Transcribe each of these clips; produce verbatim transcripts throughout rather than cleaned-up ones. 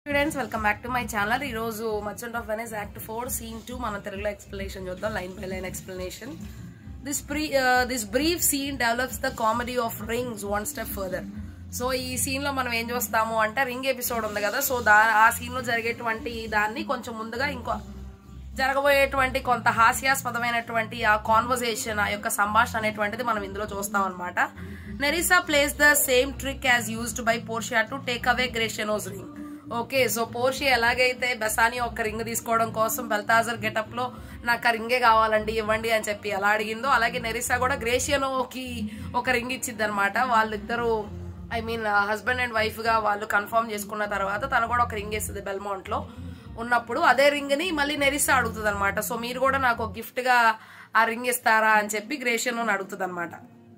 Students, welcome back to my channel. Ee roju Merchant of Venice Act four Scene two మన తెలుగులో explanation చూద్దాం, line by line explanation. This pre uh, this brief scene develops the comedy of rings one step further. So ఈ scene లో మనం ఏం చూస్తాము అంటే ring episode ఉంది కదా, సో దా ఆ సీన్ లో జరిగేటువంటి దాన్ని కొంచెం ముందుగా ఇంకో జరగబోయేటువంటి కొంత హాస్యాస్పదమైనటువంటి ఆ కాన్వర్సేషన్, ఆ యొక్క సంభాషణ అనేటువంటిది మనం ఇందులో చూస్తాం అనమాట. Nerissa plays the same trick as used by Portia to take away Gratiano's ring. Okay, so Portia ఎలాగైతే బెసానియో ఒక రింగ్ తీసుకోవడం కోసం బెల్తాజర్ గెటప్ లో నాకు ఆ రింగే కావాలండి ఇవ్వండి అని చెప్పి ఎలా అడిగిందో, అలాగే నెరిసా కూడా గ్రేషియనోకి ఒక రింగ్ ఇచ్చింది అనమాట. వాళ్ళిద్దరూ I mean husband and wife గా వాళ్ళు కన్ఫర్మ్ చేసుకున్న తర్వాత తను కూడా ఒక రింగ్ ఇస్తుంది బెల్మౌంట్ లో ఉన్నప్పుడు. అదే రింగ్ ని మళ్ళీ నెరిసా అడుగుతుంది అనమాట. సో మీరు కూడా నాకు ఒక గిఫ్ట్ గా ఆ రింగ్ ఇస్తారా అని చెప్పి గ్రేషియనో అడుగుతుంది అనమాట.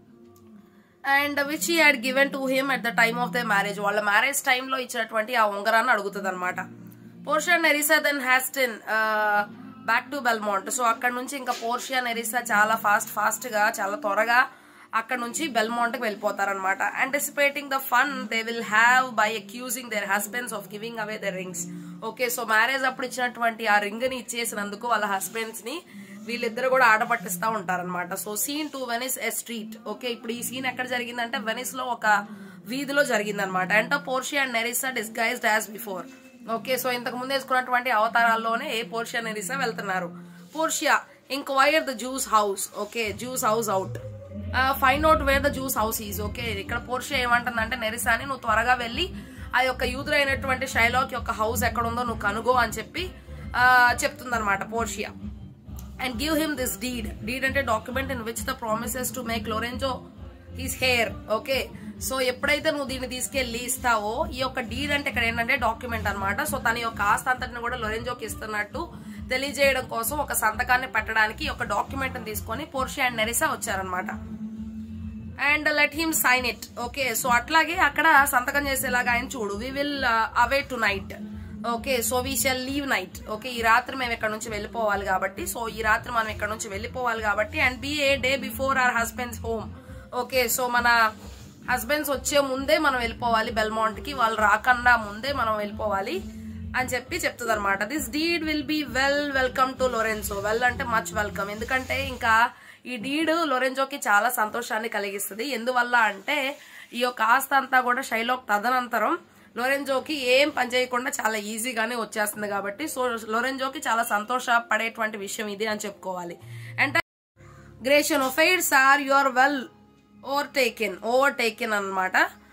And which he had given to him at the time of the marriage, వాళ్ళ మ్యారేజ్ టైంలో ఇచ్చినటువంటి ఆ ఉంగరాన్ని అడుగుతుంది అనమాట. Portia Nerissa then hasten back to Belmont. So అక్కడ నుంచి ఇంకా పోర్షియా నెరిసా చాలా ఫాస్ట్ ఫాస్ట్ గా చాలా త్వరగా అక్కడ నుంచి బెల్మౌంట్ కి వెళ్ళిపోతారనమాట. Anticipating the fun they will have by accusing their husbands of giving away their rings. Okay, so marriage అప్పుడు ఇచ్చినటువంటి ఆ రింగ్ ని ఇచ్చేసినందుకు వాళ్ళ హస్బెండ్స్ ని వీళ్ళిద్దరు కూడా ఆడపట్టిస్తా ఉంటారనమాట. So scene two Venice a street. Okay, ఇప్పుడు ఈ సీన్ ఎక్కడ జరిగిందంటే వెనిస్ లో ఒక వీధిలో జరిగిందనమాట. And Portia and Nerissa disguised as before. Okay, so ఇంతకు ముందు వేసుకున్నటువంటి అవతారాల్లోనే పోర్షియా నెరిసా వెళ్తున్నారు. Portia inquire the Jew's house. Okay, Jew's house out find out where the Jew's house is. Okay, ఇక్కడ పోర్షియా ఏమంటుందంటే నెరిసాని నువ్వు త్వరగా వెళ్ళి ఆ యొక్క యూదురైనటువంటి షైలాక్ యొక్క హౌస్ ఎక్కడ ఉందో నువ్వు కనుగో అని చెప్పి చెప్తుందనమాట Portia. And give him this deed. Deed అంటే document in which the promises to make Lorenzo his heir. Okay, so ఎప్పుడైతే నువ్వు దీన్ని తీసుకెళ్లి ఇస్తావో, ఈ యొక్క డీడ్ అంటే ఇక్కడ ఏంటంటే డాక్యుమెంట్ అనమాట. సో తన యొక్క ఆస్తి అంతటిని కూడా లోరెంజోకి ఇస్తున్నట్టు తెలియజేయడం కోసం ఒక సంతకాన్ని పెట్టడానికి ఒక డాక్యుమెంట్ తీసుకొని పోర్షియా అండ్ నెరిసా వచ్చారనమాట. And let him sign it. Okay, so అట్లాగే అక్కడ సంతకం చేసేలాగా ఆయన చూడు. We will away tonight. Okay, so we shall leave night. Okay, ఈ రాత్రి మేము ఇక్కడ నుంచి వెళ్ళిపోవాలి కాబట్టి, సో ఈ రాత్రి మనం ఇక్కడ నుంచి వెళ్ళిపోవాలి కాబట్టి and be a day before our husbands home. Okay, so మన హస్బెండ్స్ వచ్చే ముందే మనం వెళ్ళిపోవాలి బెల్మౌంట్ కి, వాళ్ళు రాకుండా ముందే మనం వెళ్ళిపోవాలి అని చెప్పి చెప్తుంది అనమాట. This deed will be well welcome to Lorenzo. Well అంటే మచ్ వెల్కమ్, ఎందుకంటే ఇంకా ఈ డీడ్ లోరెంజోకి చాలా సంతోషాన్ని కలిగిస్తుంది. ఎందువల్ల అంటే ఈ యొక్క ఆస్తి అంతా కూడా షైలాక్ తదనంతరం లోరెంజోకి ఏం పని చేయకుండా చాలా ఈజీగానే వచ్చేస్తుంది కాబట్టి, సో లోరెంజోకి చాలా సంతోషపడేటువంటి విషయం ఇది అని చెప్పుకోవాలి. And Gratiano fairs are your well overtaken overtaken అనమాట.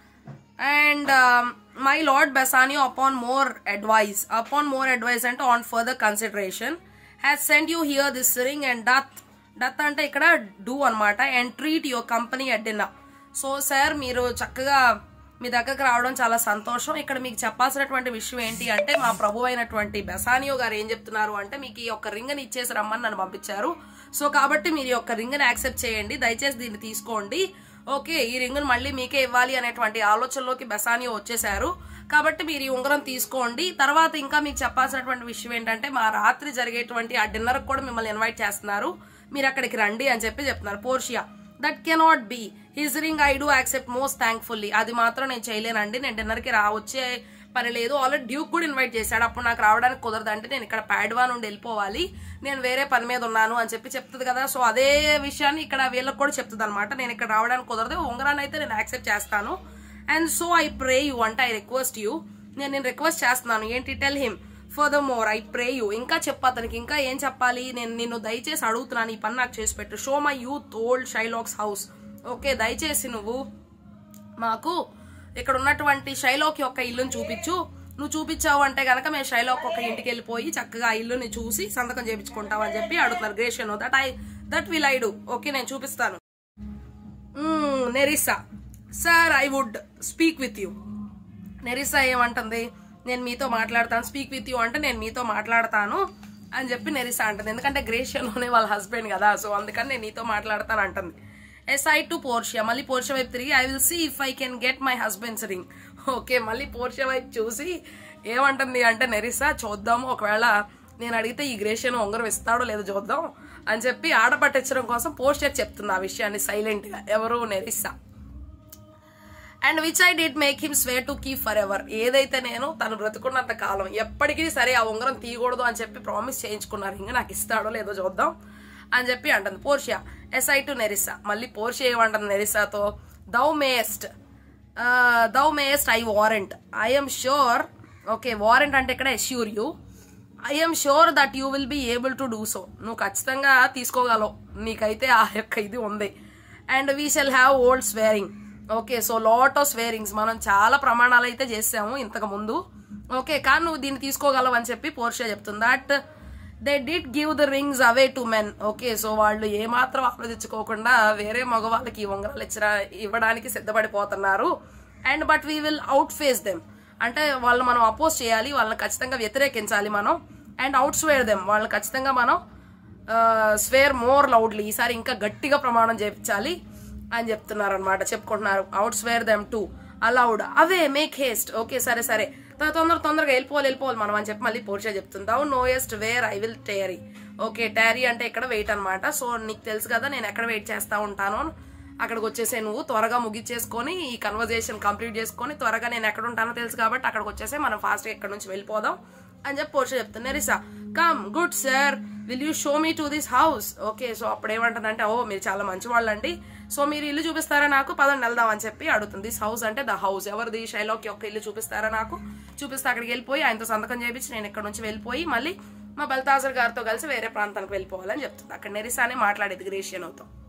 And my lord Bassanio upon more advice upon more advice అంటే on further consideration has send you here this ring and doth. Doth అంటే ఇక్కడ do అనమాట. And treat your company at dinner. So sir మీరు చక్కగా మీ దగ్గరకు రావడం చాలా సంతోషం. ఇక్కడ మీకు చెప్పాల్సినటువంటి విషయం ఏంటి అంటే, మా ప్రభు అయినటువంటి బెసానియో గారు ఏం చెప్తున్నారు అంటే, మీకు ఈ యొక్క రింగ్ ని ఇచ్చేసి రమ్మని నన్ను పంపించారు. సో కాబట్టి మీరు ఈ యొక్క రింగ్ ని యాక్సెప్ట్ చేయండి, దయచేసి దీన్ని తీసుకోండి. ఓకే, ఈ రింగ్ ను మళ్ళీ మీకే ఇవ్వాలి అనేటువంటి ఆలోచనలోకి బెసానియో వచ్చేసారు కాబట్టి మీరు ఈ ఉంగరం తీసుకోండి. తర్వాత ఇంకా మీకు చెప్పాల్సినటువంటి విషయం ఏంటంటే, మా రాత్రి జరిగేటువంటి ఆ డిన్నర్ కూడా మిమ్మల్ని ఇన్వైట్ చేస్తున్నారు, మీరు అక్కడికి రండి అని చెప్పి చెప్తున్నారు. Portia that cannot be his ring I do accept most thankfully. అది మాత్రం నేను చేయలేనండి, నేను డిన్నర్ కి రా వచ్చే పని లేదు. ఆల్రెడీ డ్యూక్ కూడా ఇన్వైట్ చేశాడు, అప్పుడు నాకు రావడానికి కుదరదు అంటే నేను ఇక్కడ పాడ్వా నుండి వెళ్ళిపోవాలి, నేను వేరే పని మీద ఉన్నాను అని చెప్పి చెప్తుంది కదా. సో అదే విషయాన్ని ఇక్కడ వీళ్ళకి కూడా చెప్తుంది అనమాట. నేను ఇక్కడ రావడానికి కుదరదు, ఉంగరాన్ని అయితే నేను యాక్సెప్ట్ చేస్తాను. And so I pray you అంటే ఐ రిక్వెస్ట్ యూ, నేను నేను రిక్వెస్ట్ చేస్తున్నాను ఏంటి, tell him furthermore I pray you. ఇంకా చెప్పు అతనికి, ఇంకా ఏం చెప్పాలి, నేను నిన్ను దయచేసి అడుగుతున్నాను ఈ పని నాకు చేసి పెట్టు. Show my youth old Shylock's house. Okay, దయచేసి నువ్వు మాకు ఇక్కడ ఉన్నటువంటి షైలాక్ యొక్క ఇల్లుని చూపించు. నువ్వు చూపించావు అంటే గనక మేము షైలాక్ ఒక ఇంటికి వెళ్ళిపోయి చక్కగా ఆ ఇల్లుని చూసి సంతకం చేయించుకుంటాం అని చెప్పి అడుగుతున్నారు Gratiano. That I that will I do. Okay, నేను చూపిస్తాను. Nerissa sir I would speak with you. Nerissa ఏమంటుంది, నేను మీతో మాట్లాడతాను. స్పీక్ విత్ యూ అంటే నేను మీతో మాట్లాడతాను అని చెప్పి నెరిసా అంటుంది, ఎందుకంటే గ్రేషియనోనే వాళ్ళ హస్బెండ్ కదా, సో అందుకని నేను నీతో మాట్లాడతాను అంటుంది. ఎస్ఐ టు పోర్షియా, మళ్ళీ పోర్షియా వైపు తిరిగి I will see if I can get my husband's ring. Okay, మళ్ళీ పోర్షియా వైపు చూసి ఏమంటుంది అంటే నెరిసా, చూద్దాము ఒకవేళ నేను అడిగితే ఈ గ్రేషియనో ఉంగరం ఇస్తాడో లేదో చూద్దాం అని చెప్పి ఆడపట్టించడం కోసం పోర్షియా చెప్తుంది ఆ విషయాన్ని సైలెంట్ గా. ఎవరు, Nerissa. And which I did make him swear to keep for ever. ఏదైతే నేను తను బ్రతుకున్నంత కాలం ఎప్పటికీ సరే ఆ ఉంగరం తీయకూడదు అని చెప్పి ప్రామిస్ చేయించుకున్నారు, ఇంకా నాకు ఇస్తాడో లేదో చూద్దాం అని చెప్పి అంటుంది పోర్షియా. S I to Nerissa. మళ్ళీ పోర్షియా ఏమంటుంది నెరిసాతో, thou mayst thou mayst I warrant I'm sure. Okay, warrant అంటే ఇక్కడ assure you, I'm sure that you will be able to do so. నువ్వు ఖచ్చితంగా తీసుకోగలవు, నీకైతే ఆ యొక్క ఇది ఉంది. And we shall have old swearing. Okay, so lot of swearings, మనం చాలా ప్రమాణాలు అయితే చేసాము ఇంతకు ముందు. ఓకే, కానీ నువ్వు దీన్ని తీసుకోగలవు అని చెప్పి పోర్షియా చెప్తుంది. That they did give the rings away to men. Okay, so వాళ్ళు ఏమాత్రం ఆలోచించుకోకుండా వేరే మగవాళ్ళకి ఈ ఉంగరాలు ఇచ్చిన ఇవ్వడానికి సిద్ధపడిపోతున్నారు. And but we will outface them. అంటే వాళ్ళు మనం అపోజ్ చేయాలి, వాళ్ళని ఖచ్చితంగా వ్యతిరేకించాలి మనం. అండ్ అవుట్ స్వేర్ దెమ్, వాళ్ళని ఖచ్చితంగా మనం స్వేర్ మోర్ లౌడ్లీ, ఈసారి ఇంకా గట్టిగా ప్రమాణం చేయించాలి అని చెప్తున్నారు అనమాట, చెప్పుకుంటున్నారు. Outswear them too aloud away make haste. Okay, సరే సరే తొందర తొందరగా వెళ్ళిపోవాలి వెళ్ళిపోవాలి మనం అని చెప్పి మళ్ళీ పోర్షియా చెప్తుంది. Thou knowest where I will tarry. Okay, tarry అంటే ఇక్కడ వెయిట్ అనమాట. సో నీకు తెలుసు కదా నేను ఎక్కడ వెయిట్ చేస్తా ఉంటాను, అక్కడికి వచ్చేసే, నువ్వు త్వరగా ముగిచ్చేసుకొని ఈ కన్వర్జేషన్ కంప్లీట్ చేసుకొని త్వరగా నేను ఎక్కడ ఉంటానో తెలుసు కాబట్టి అక్కడికి వచ్చేసే, మనం ఫాస్ట్గా ఇక్కడ నుంచి వెళ్ళిపోదాం అని చెప్పి పోర్షియా చెప్తుంది. Nerissa come good sir will you show me to this house. Okay, so అప్పుడు ఏమంటుందంటే, ఓ మీరు చాలా మంచి వాళ్ళండి, సో మీరు ఇల్లు చూపిస్తారా నాకు, పదండి వెళ్దాం అని చెప్పి అడుగుతుంది. దిస్ హౌస్ అంటే ద హౌస్, ఎవరిది, షైలాక్ యొక్క ఇల్లు చూపిస్తారా నాకు, చూపిస్తే అక్కడికి వెళ్ళిపోయి ఆయనతో సంతకం చేయించి నేను ఇక్కడ నుంచి వెళ్ళిపోయి మళ్ళీ మా బల్తాజర్ గారితో కలిసి వేరే ప్రాంతానికి వెళ్ళిపోవాలని చెప్తుంది. అక్కడ నెరిసానే మాట్లాడేది గ్రేషియన్ అవుతాం.